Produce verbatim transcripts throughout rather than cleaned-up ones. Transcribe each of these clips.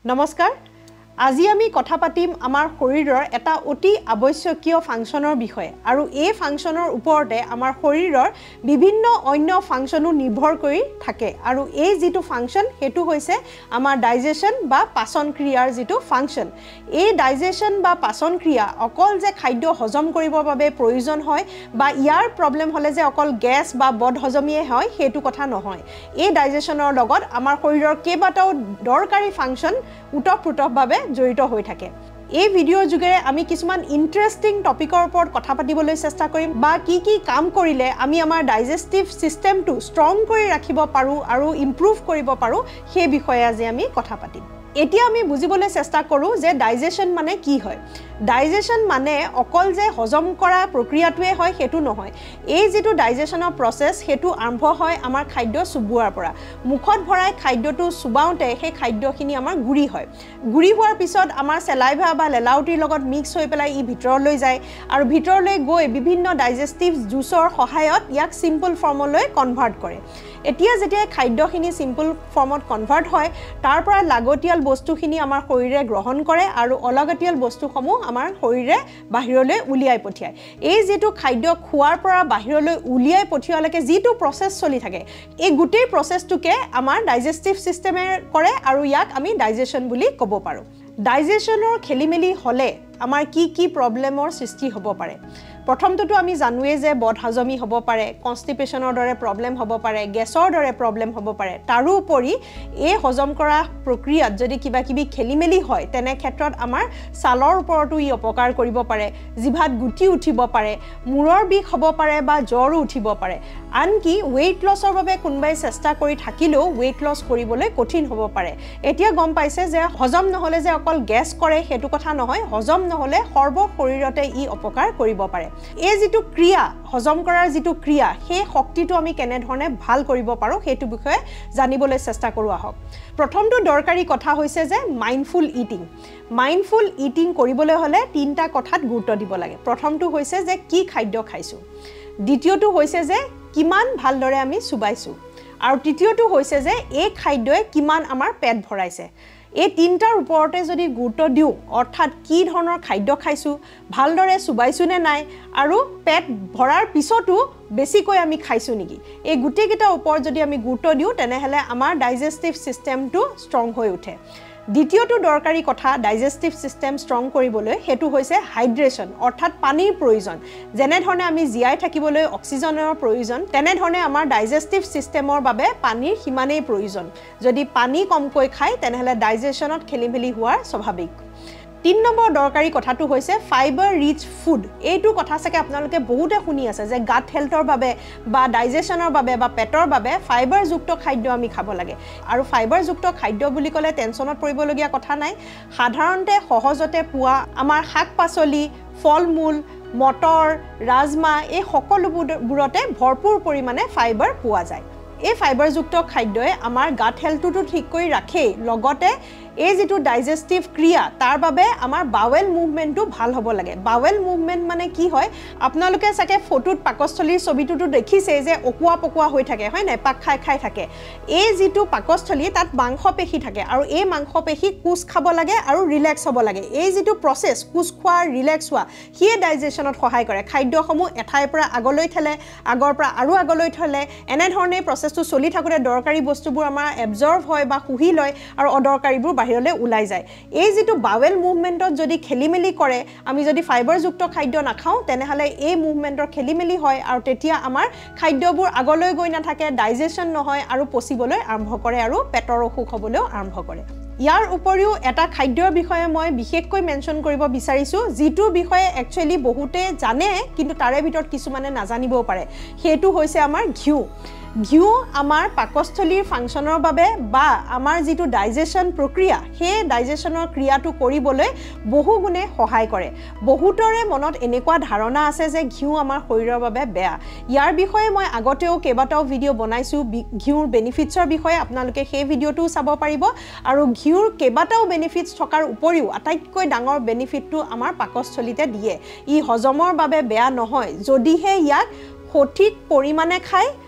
নমস্কাৰ আজি আমি কথা পাতিম আমাৰ শৰীৰৰ এটা অতি আৱশ্যকীয় ফাংচনৰ বিষয়ে আৰু এই ফাংচনৰ ওপৰতে আমাৰ শৰীৰৰ বিভিন্ন অন্য ফাংচনো নিৰ্ভৰ কৰি থাকে আৰু এই যেটো ফাংচন হেতু হৈছে আমাৰ ডাইজেশন বা পাচন ক্ৰিয়াৰ যেটো ফাংচন এই ডাইজেশন বা পাচন ক্ৰিয়া অকল যে খাদ্য হজম কৰিবৰ বাবে প্ৰয়োজন হয় বা ইয়াৰ প্ৰবলেম হলে যে অকল গ্যাস বা বদ হজমিয়ে হয় হেতু কথা নহয় এই ডাইজেশনৰ লগত আমাৰ শৰীৰৰ কেইবাটাও দৰকাৰী ফাংচন উতপ্ৰোতভাৱে জড়িত হৈ থাকে এই ভিডিওৰ যোগেৰে আমি কিছুমান ইন্টাৰেষ্টিং টপিকৰ ওপৰত কথা পাতিবলৈ চেষ্টা কৰিম বা কি কি কাম কৰিলে আমি আমাৰ ডাইজেষ্টিভ সিস্টেমটো ষ্ট্ৰং কৰি ৰাখিব পাৰো আৰু ইমপ্ৰুভ কৰিব পাৰো সেই বিষয়ে আজি আমি কথা পাতিম এতিয়া আমি বুজিবলৈ চেষ্টা কৰো যে ডাইজেশন মানে কি হয় ডাইজেশন মানে অকল যে হজম কৰা প্ৰক্ৰিয়াটোৱে হয় হেতু নহয় এই যেটো ডাইজেশনৰ প্ৰসেস হেতু আৰম্ভ হয় আমাৰ খাদ্য সুবুৱাৰ পৰা মুখত ভৰাই খাদ্যটো সুবাওতে সেই খাদ্যখিনি আমাৰ গুৰি হয় গুৰি হোৱাৰ পিছত আমাৰ সেলাইভা বা লেলাউটিৰ লগত মিক্স হৈ পেলাই ই ভিতৰলৈ যায় আৰু ভিতৰলৈ গৈ বিভিন্ন ডাইজেষ্টিভ জুচৰ সহায়ত ইয়াক সিম্পল ফৰ্মলৈ কনভাৰ্ট কৰে এতিয়া যেতিয়া খাদ্যখিনি সিম্পল ফৰ্মত কনভাৰ্ট হয় তাৰ পৰা লাগতিয়াল বস্তুখিনি আমাৰ শৰীৰে গ্ৰহণ কৰে আৰু অলাগতিয়াল বস্তুসমূহ আমাৰ শৰীৰে বাহিৰলৈ উলিয়াই পঠিয়ায় এই যেটো খাদ্য খোৱাৰ পৰা বাহিৰলৈ উলিয়াই পঠিয়ালৈকে যেটো প্ৰসেস চলি থাকে এই গোটেই প্ৰসেসটোকে আমাৰ ডাইজেষ্টিভ সিস্টেমে কৰে আৰু ইয়াক আমি ডাইজেশন বুলি ক'ব পাৰো ডাইজেশনৰ খেলিমেলি হলে আমাৰ কি কি প্ৰবলেমৰ সৃষ্টি হ'ব পাৰে প্ৰথমটো আমি জানুৱে যে বদ হজমি হ'ব পাৰে কনষ্টিপেশনৰ দৰে প্ৰবলেম হ'ব পাৰে গেছৰ দৰে প্ৰবলেম হ'ব পাৰে তাৰো উপৰি এই হজম কৰা প্ৰক্ৰিয়াত যদি কিবা কিবি খেলিমেলি হয় তেনে ক্ষেত্ৰত আমাৰ ছালৰ ওপৰতো ই অপকাৰ কৰিব পাৰে জিভাত গুটি উঠিব পাৰে মূৰৰ বিষ হ'ব পাৰে বা জ্বৰো উঠিব পাৰে আনকি weight lossৰ বাবে কোনবাই চেষ্টা কৰি থাকিলেও weight loss কৰিবলৈ কঠিন হ'ব পাৰে এতিয়া গম পাইছে যে হজম নহলে যে অকল গ্যাস কৰে হেতু কথা নহয় হজম নহলে সৰ্ব শৰীৰতে ই অপকাৰ কৰিব পাৰে এই যেটো ক্ৰিয়া হজম কৰাৰ যেটো ক্ৰিয়া সেই শক্তিটো আমি কেনে ধৰণে ভাল কৰিব পাৰো হেতু বিষয়ে জানিবলৈ চেষ্টা কৰো আহক প্ৰথমটো দৰকাৰী কথা হৈছে যে মাইন্ডফুল ইটিং মাইন্ডফুল ইটিং কৰিবলৈ হলে তিনটা কথাত গুৰুত্ব দিব লাগে প্ৰথমটো হৈছে যে কি খাদ্য খাইছো দ্বিতীয়টো হৈছে যে কিমান ভালদৰে আমি সুবাইছো আৰু তৃতীয়টো হৈছে যে এই খাদ্যই কিমান আমাৰ পেট ভৰাইছে এই তিনটাৰ ওপৰতে যদি গুৰুত্ব দিও অৰ্থাৎ কি ধৰণৰ খাদ্য খাইছো ভালদৰে সুবাইছো নে নাই আৰু পেট ভৰাৰ পিছতো বেছিকৈ আমি খাইছো নেকি এই গুটেকিটা ওপৰত যদি আমি গুৰুত্ব দিও তেনেহলে আমাৰ ডাইজেষ্টিভ সিস্টেমটো ষ্ট্ৰং হৈ উঠে দ্বিতীয়টো দৰকাৰী কথা ডাইজেষ্টিভ সিস্টেম ষ্ট্ৰং কৰিবলৈ হেতু হৈছে হাইড্ৰেশ্যন অৰ্থাৎ পানীৰ প্ৰয়োজন যেনে ধৰণে আমি জিয়াই থাকিবলৈ অক্সিজেনৰ প্ৰয়োজন তেনে ধৰণে আমাৰ ডাইজেষ্টিভ সিস্টেমৰ বাবে পানীৰ হিমানেই প্ৰয়োজন যদি পানী কমকৈ খায় তেনেহলে ডাইজেশনত খেলিমেলি হোৱাৰ স্বাভাৱিক তিন নম্বৰ দৰকাৰী কথাটো হৈছে ফাইবাৰ ৰিচ ফুড এইটো কথা সাকে আপোনালোকে বহুতে শুনি আছে যে গাট হেলথৰ বাবে বা ডাইজেশনৰ বাবে বা পেটৰ বাবে ফাইবাৰ যুক্ত খাদ্য আমি খাব লাগে আৰু ফাইবাৰ যুক্ত খাদ্য বুলি ক'লে টেনচনত পৰিবলগীয়া কথা নাই সাধাৰণতে সহজতে পোৱা আমাৰ শাক পাচলি ফলমূল মটৰ ৰাজমা এই সকলোবোৰতে ভৰপুৰ পৰিমাণে ফাইবাৰ পোৱা যায় এই ফাইবাৰ যুক্ত খাদ্যই আমাৰ গাট হেলথটো ঠিক কৰি ৰাখে লগতে এই যেটো ডাইজেষ্টিভ ক্ৰিয়া তাৰ বাবে আমাৰ বাৱেল মুভমেন্টটো ভাল হ'ব লাগে বাৱেল মুভমেন্ট মানে কি হয় আপোনালোকে সাকে ফটোত পাকস্থলীৰ ছবিটোটো দেখিছে যে অকুৱা পকুৱা হৈ থাকে হয় নাই পাক খাই খাই থাকে এই যেটো পাকস্থলী তাত মাংসপেশী থাকে আৰু এই মাংসপেশী কুচ খাব লাগে আৰু ৰিলেক্স হ'ব লাগে এই যেটো প্ৰসেস কুচ খোৱা ৰিলেক্স হোৱা হিয়ে ডাইজেশনত সহায় কৰে খাদ্যসমূহ এঠাইৰ পৰা আগলৈ ঠেলে আগৰ পৰা আৰু আগলৈ ঠেলে এনে ধৰণে প্ৰসেসটো চলি থাকোতে দৰকাৰী বস্তুবোৰ আমাৰ এবজৰ্ব হয় বা খুহি লয় আৰু অদৰকাৰীবোৰ বাহিৰলৈ ওলাই যায় এই যেটো বাৱেল মুভমেন্টত যদি খেলিমেলি কৰে আমি যদি ফাইবাৰ যুক্ত খাদ্য নাখাও তেনেহলে এই মুভমেন্টৰ খেলিমেলি হয় আৰু তেতিয়া আমাৰ খাদ্যবোৰ আগলৈ গৈ নাথাকে ডাইজেশন নহয় আৰু পচিবলৈ আৰম্ভ কৰে আৰু পেটৰ অসুখ হ'বলৈ আৰম্ভ কৰে ইয়াৰ উপৰিও এটা খাদ্যৰ বিষয়ে মই বিশেষকৈ মেনশন কৰিব বিচাৰিছো যেটো বিষয়ে একচুয়ালি বহুতে জানে কিন্তু তাৰে ভিতৰত কিছুমানে নাজানিবও পাৰে হেতু হৈছে আমাৰ ঘিউ ঘিউ আমাৰ পাকস্থলীৰ ফাংচনৰ বাবে বা আমাৰ যেটো ডাইজেশন প্ৰক্ৰিয়া হে ডাইজেশনৰ ক্ৰিয়াটো কৰিবলৈ বহু গুণে সহায় কৰে বহুতৰে মনত এনেকুৱা ধাৰণা আছে যে ঘিউ আমাৰ শৰীৰৰ বাবে বেয়া ইয়াৰ বিষয়ে মই আগতেও কেইবাটাও ভিডিও বনাইছো ঘিউৰ বেনিফিটছৰ বিষয়ে আপোনালোকে সেই ভিডিওটো চাব পাৰিব আৰু ঘিউৰ কেইবাটাও বেনিফিটছ থকাৰ উপৰিও আটাইতকৈ ডাঙৰ বেনিফিটটো আমাৰ পাকস্থলীতে দিয়ে ই হজমৰ বাবে বেয়া নহয় যদিহে ইয়াক সঠিক পৰিমাণে খায়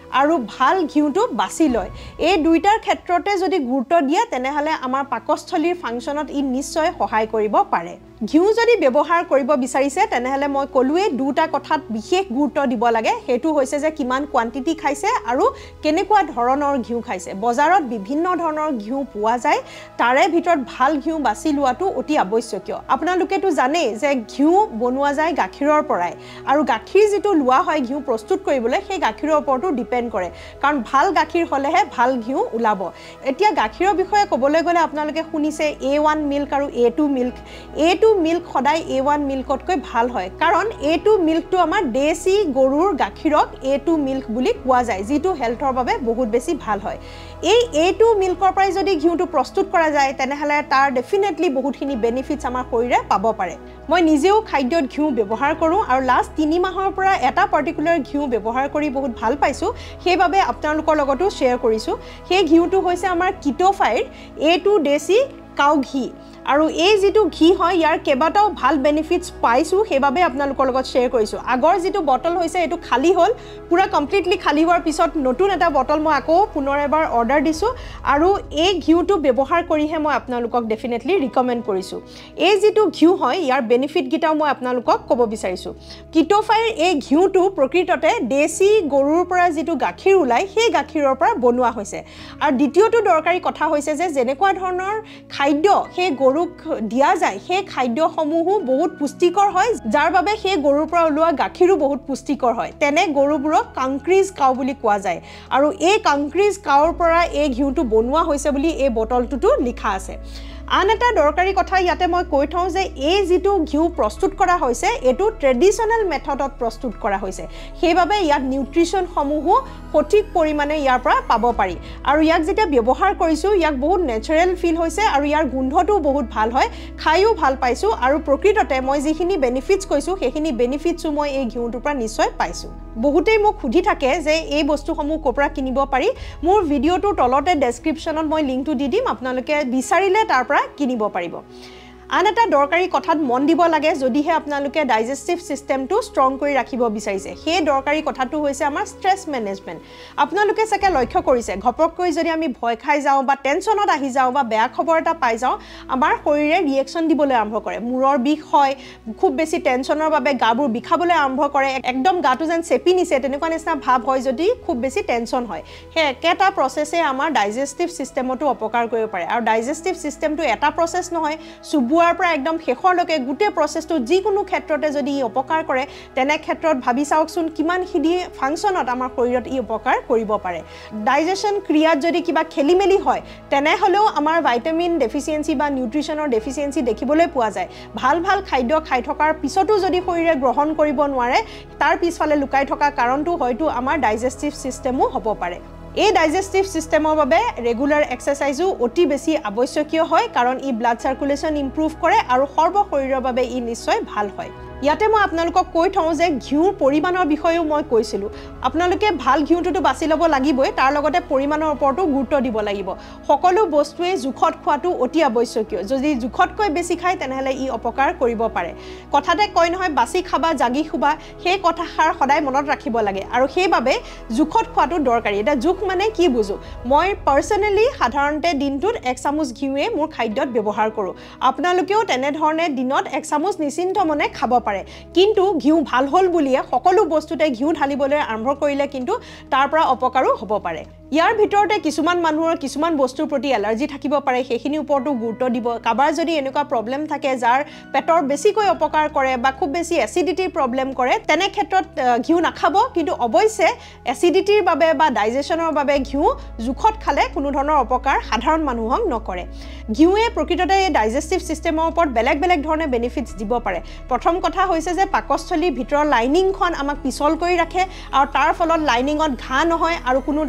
আৰু ভাল ঘিউটো বাছি লয় এই দুইটাৰ ক্ষেত্ৰতে যদি গুৰুত্ব দিয়ে তেনেহলে আমাৰ পাকস্থলীৰ ফাংচনত ই নিশ্চয় সহায় কৰিব পাৰে ঘিউ যদি ব্যৱহাৰ কৰিব বিচাৰিছে তেনেহলে মই কলুৱে দুটা কথাত বিশেষ গুৰুত্ব দিব লাগে হেতু হৈছে যে কিমান কোৱান্টিটি খাইছে আৰু কেনেকুৱা ধৰণৰ ঘিউ খাইছে বজাৰত বিভিন্ন ধৰণৰ ঘিউ পোৱা যায় তাৰে ভিতৰত ভাল ঘিউ বাছি লোৱাটো অতি আৱশ্যকীয় আপোনালোকেতো জানে যে ঘিউ বনোৱা যায় গাখীৰৰ পৰাই আৰু গাখীৰ যেটো লোৱা হয় ঘিউ প্ৰস্তুত কৰিবলৈ সেই গাখীৰৰ ওপৰতো ডিপেন্ড কৰে কাৰণ ভাল গাখীৰ হলেহে ভাল ঘিউ ওলাব এতিয়া গাখীৰৰ বিষয়ে ক'বলৈ গ'লে আপোনালোকে শুনিছে এ ওৱান মিল্ক আৰু A two milk A two milk সদায় এ ওৱান মিল্কতকৈ ভাল হয় কাৰণ এ টু মিল্কটো আমাৰ দেশী গৰুৰ গাখীৰক এ টু মিল্ক বুলি কোৱা যায় যেটো হেলথৰ বাবে বহুত বেছি ভাল হয় এই এ টু মিল্কৰ পৰাই যদি ঘিউটো প্ৰস্তুত কৰা যায় তেনেহলে তাৰ ডেফিনেটলি বহুতখিনি বেনিফিটছ আমাৰ শৰীৰে পাব পাৰে মই নিজেও খাদ্যত ঘিউ ব্যৱহাৰ কৰোঁ আৰু লাষ্ট তিনি মাহৰ পৰা এটা পাৰ্টিকুলাৰ ঘিউ ব্যৱহাৰ কৰি বহুত ভাল পাইছো সেইবাবে আপোনালোকৰ লগতো শ্বেয়াৰ কৰিছো সেই ঘিউটো হৈছে আমাৰ কিটোফাইৰ এ টু ডেছি কাউ ঘি আৰু এই যেটো ঘি হয় ইয়াৰ কেবাটাও ভাল বেনিফিটছ পাইছো সেইবাবে আপোনালোকৰ লগত শ্বেয়াৰ কৰিছো আগৰ যেটো বটল হৈছে এটো খালি হল পুৰা কমপ্লিটলি খালি হোৱাৰ পিছত নতুন এটা বটল মই আকৌ পুনৰ এবাৰ অৰ্ডাৰ দিছো আৰু এই ঘিউটো ব্যৱহাৰ কৰিহে মই আপোনালোকক ডেফিনেটলি ৰিকমেন্ড কৰিছো এই যেটো ঘিউ হয় ইয়াৰ বেনিফিট গিটাও মই আপোনালোকক ক'ব বিচাৰিছো কিটোফাইৰ এই ঘিউটো প্ৰকৃততে দেশী গৰুৰ পৰা যেটো গাখীৰ ওলাই সেই গাখীৰৰ পৰা বনোৱা হৈছে আৰু দ্বিতীয়টো দৰকাৰী কথা হৈছে যে যেনেকুৱা ধৰণৰ খাদ্য সেই গৰু দিয়া যায় সেই খাদ্যসমূহো বহুত পুষ্টিকৰ হয় যাৰ বাবে সেই গৰুৰ পৰা ওলোৱা গাখীৰো বহুত পুষ্টিকৰ হয় তেনে গৰুবোৰক কাংক্ৰিজ কাউ বুলি কোৱা যায় আৰু এই কাংক্ৰিজ কাউৰ পৰা এই ঘিউটো বনোৱা হৈছে বুলি এই বটলটোতো লিখা আছে আন এটা দৰকাৰী কথা ইয়াতে মই কৈ থওঁ যে এই যেটো ঘিউ প্ৰস্তুত কৰা হৈছে এটো ট্ৰেডিশনাল মেথডত প্ৰস্তুত কৰা হৈছে সেইবাবে ইয়াত নিউট্ৰিশন সমূহ সঠিক পৰিমাণে ইয়াৰ পৰা পাব পাৰি আৰু ইয়াক যেতিয়া ব্যৱহাৰ কৰিছো ইয়াক বহুত নেচাৰেল ফিল হৈছে আৰু ইয়াৰ গোন্ধটো বহুত ভাল হয় খাইও ভাল পাইছো আৰু প্ৰকৃততে মই যিখিনি বেনিফিটছ কৈছো সেইখিনি বেনিফিটছো মই এই ঘিউটোৰ পৰা নিশ্চয় পাইছো বহুতেই মোক খুধি থাকে যে এই বস্তুসমূহ কোপৰা কিনিব পাৰি মোৰ ভিডিওটোৰ তলতে ডেসক্ৰিপচনত মই লিংকটো দি দিম আপোনালোকে বিচাৰিলে তাৰ পৰা কিনিব পাৰিব আন এটা দৰকাৰী কথাত মন দিব লাগে যদিহে আপোনালোকে ডাইজেষ্টিভ সিস্টেমটো ষ্ট্ৰং কৰি ৰাখিব বিচাৰিছে সেই দৰকাৰী কথাটো হৈছে আমাৰ ষ্ট্ৰেছ মেনেজমেন্ট আপোনালোকে সকে লক্ষ্য কৰিছে ঘপককৈ যদি আমি ভয় খাই যাওঁ বা টেনচনত আহি যাওঁ বা বেয়া খবৰ এটা পাই যাওঁ আমাৰ শৰীৰে ৰিএকচন দিবলৈ আৰম্ভ কৰে মূৰৰ বিষ হয় খুব বেছি টেনচনৰ বাবে গাবোৰ বিখাবলৈ আৰম্ভ কৰে একদম গাটো যেন চেপি নিছে তেনেকুৱা নিচিনা ভাব হয় যদি খুব বেছি টেনচন হয় হে একেটা প্ৰসেসে আমাৰ ডাইজেষ্টিভ সিস্টেমটো অপকাৰ কৰিব পাৰে আৰু ডাইজেষ্টিভ সিস্টেমটো এটা প্ৰসেস নহয় সুবুৱাৰ পৰা একদম শেষৰলৈকে গুটে প্ৰসেসটো যিকোনো ক্ষেত্ৰতে যদি ই অপকাৰ কৰে তেনে ক্ষেত্ৰত ভাবি চাওকচোন কিমান খিদি ফাংচনত আমাৰ শৰীৰত ই অপকাৰ কৰিব পাৰে ডাইজেশন ক্ৰিয়াত যদি কিবা খেলিমেলি হয় তেনে হলেও আমাৰ ভিটামিন ডেফিচিয়েন্সি বা নিউট্ৰিশনৰ ডেফিচিয়েন্সি দেখিবলৈ পোৱা যায় ভাল ভাল খাদ্য খাই থকাৰ পিছতো যদি শৰীৰে গ্ৰহণ কৰিব নোৱাৰে তাৰ পিছফালে লুকাই থকা কাৰণটো হয়তো আমাৰ ডাইজেষ্টিভ সিস্টেমো হ'ব পাৰে এই ডাইজেষ্টিভ সিস্টেমৰ বাবে ৰেগুলাৰ এক্সাৰসাইজো অতি বেছি আৱশ্যকীয় হয় কাৰণ ই ব্লাড সাৰ্কুলেশন ইমপ্ৰুভ কৰে আৰু সৰ্ব শৰীৰৰ বাবে ই নিশ্চয় ভাল হয় ইয়াতে মই আপোনালোকক কৈ থওঁ যে ঘিউৰ পৰিমাণৰ বিষয়েও মই কৈছিলো আপোনালোকে ভাল ঘিউটো বাছি ল'ব লাগিবই তাৰ লগতে পৰিমাণৰ ওপৰতো গুৰুত্ব দিব লাগিব সকলো বস্তুৱে জুখত খোৱাটো অতি আৱশ্যকীয় যদি জুখতকৈ বেছি খায় তেনেহলে ই অপকাৰ কৰিব পাৰে কথাতে কয় নহয় বাছি খাবা জাগি খুবা সেই কথাষাৰ সদায় মনত ৰাখিব লাগে আৰু সেইবাবে জুখত খোৱাটো দৰকাৰী এটা জুখ মানে কি বুজো মই পাৰ্সোনালি সাধাৰণতে দিনটোত এক চামুচ ঘিউৱে মোৰ খাদ্যত ব্যৱহাৰ কৰো আপোনালোকেও তেনে ধৰণে দিনত এক চামুচ নিশ্চিন্ত মনে খাব পাৰে কিন্তু ঘিউ ভাল হল বুলিয়ে সকলো বস্তুতে ঘিউ ঢালিবলৈ আৰম্ভ কৰিলে কিন্তু তাৰ পৰা অপকাৰো হ'ব পাৰে ইয়াৰ ভিতৰতে কিছুমান মানুহৰ কিছুমান বস্তুৰ প্ৰতি এলাৰ্জি থাকিব পাৰে সেইখিনি ওপৰতো গুৰুত্ব দিব কাবাৰ যদি এনেকুৱা প্ৰবলেম থাকে যাৰ পেটৰ বেছিকৈ অপকাৰ কৰে বা খুব বেছি এসিডিটিৰ প্ৰবলেম কৰে তেনে ক্ষেত্ৰত ঘিউ নাখাব কিন্তু অৱশ্যে এসিডিটিৰ বাবে বা ডাইজেশনৰ বাবে ঘিউ জুখত খালে কোনো ধৰণৰ অপকাৰ সাধাৰণ মানুহক নকৰে ঘিউৱে প্ৰকৃততে ডাইজেষ্টিভ সিস্টেমৰ ওপৰত বেলেগ বেলেগ ধৰণে বেনিফিটছ দিব পাৰে প্ৰথম কথা হৈছে যে পাকস্থলীৰ ভিতৰৰ লাইনিংখন আমাক পিছল কৰি ৰাখে আৰু তাৰ ফলত লাইনিংত ঘা নহয় আৰু কোনো ধৰণৰ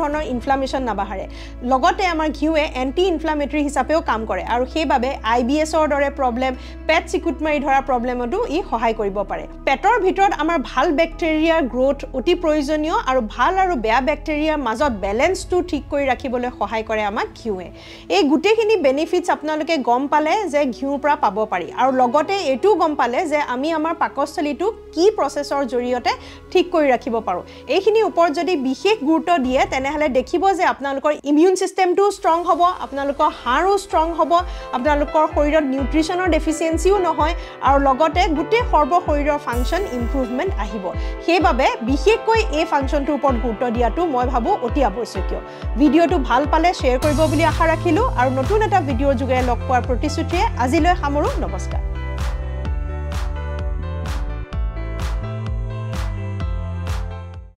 ইনফ্লামেশ্যন নাবাঢ়ে লগতে আমাৰ ঘিউৱে এন্টি ইনফ্লামেটৰি হিচাপেও কাম কৰে আৰু সেইবাবে আই বি এছৰ দৰে প্ৰব্লেম পেট চিকুট মাৰি ধৰা প্ৰব্লেমতো ই সহায় কৰিব পাৰে পেটৰ ভিতৰত আমাৰ ভাল বেক্টেৰিয়াৰ গ্ৰোথ অতি প্ৰয়োজনীয় আৰু ভাল আৰু বেয়া বেক্টেৰিয়াৰ মাজত বেলেন্সটো ঠিক কৰি ৰাখিবলৈ সহায় কৰে আমাক ঘিউৱে এই গুটেখিনি বেনিফিটস আপোনালোকে গম পালে যে ঘিউৰ পৰা পাব পাৰি আৰু লগতে এটো গম পালে যে আমি আমাৰ পাকস্থলীটো কি প্ৰসেছৰ জৰিয়তে ঠিক কৰি ৰাখিব পাৰো এইখিনি ওপৰত যদি বিশেষ গুৰুত্ব দিয়ে তেনেহলে দেখিব যে আপোনালোকৰ ইমিউন সিস্টেমটো ষ্ট্ৰং হ'ব আপোনালোকৰ হাড়ো ষ্ট্ৰং হ'ব আপোনালোকৰ শৰীৰত নিউট্ৰিচনৰ ডেফিচিয়েন্সিও নহয় আৰু লগতে গুটে সৰ্ব শৰীৰৰ ফাংচন ইমপ্ৰুভমেন্ট আহিব সেইবাবে বিশেষকৈ এই ফাংচনটোৰ ওপৰত গুৰুত্ব দিয়াটো মই ভাবো অতি আৱশ্যকীয় ভিডিঅটো ভাল পালে শেয়াৰ কৰিব বুলি আশা ৰাখিলো আৰু নতুন এটা ভিডিঅৰ যোগে লগ পোৱাৰ প্ৰতিশ্ৰুতিৰে আজিলৈ সামৰো নমস্কাৰ